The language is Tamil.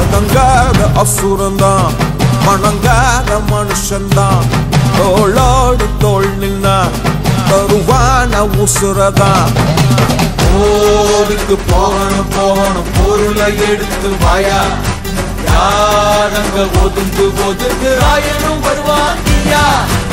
அடங்காத அசுரந்தான் வணங்காத மனுஷன்தான் தோளோடு தோள் நின்னா தருவான உசுரதான் போருக்கு போகணும் போகணும் பொருளை எடுத்து வாயா யாரங்க ஒதுங்கு ஒதுங்கு ராயனும் வருவான்